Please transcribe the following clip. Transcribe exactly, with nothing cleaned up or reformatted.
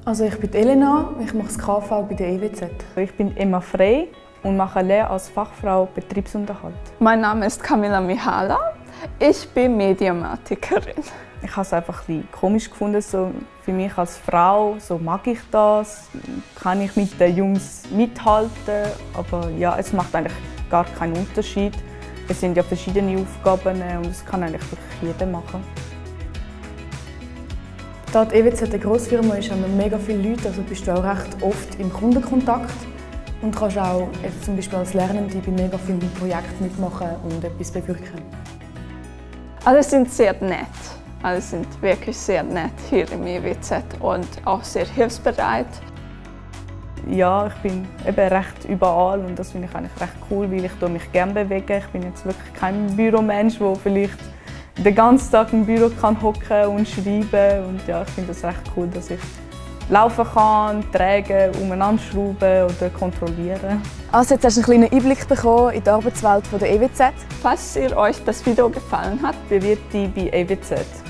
Also ich bin Elena, ich mache das K V bei der E W Z. Ich bin Emma Frey und mache Lehre als Fachfrau Betriebsunterhalt. Mein Name ist Camilla Mihala, ich bin Mediamatikerin. Ich habe es einfach ein bisschen komisch gefunden, so für mich als Frau, so mag ich das, kann ich mit den Jungs mithalten, aber ja, es macht eigentlich gar keinen Unterschied. Es sind ja verschiedene Aufgaben und das kann eigentlich wirklich jeder machen. Da die E W Z eine Grossfirma ist, haben wir mega viele Leute, also bist du auch recht oft im Kundenkontakt und kannst auch jetzt zum Beispiel als Lernende bei mega vielen Projekten mitmachen und etwas bewirken. Alle sind sehr nett, alle sind wirklich sehr nett hier im E W Z und auch sehr hilfsbereit. Ja, ich bin eben recht überall und das finde ich eigentlich recht cool, weil ich mich gerne bewege. Ich bin jetzt wirklich kein Büromensch, der vielleicht den ganzen Tag im Büro kann hocken und schreiben. Und ja, ich finde es recht cool, dass ich laufen kann, tragen, umeinander schrauben oder kontrollieren. Also jetzt hast du einen kleinen Einblick bekommen in die Arbeitswelt der E W Z. Falls ihr euch das Video gefallen hat, bewirbt die bei E W Z.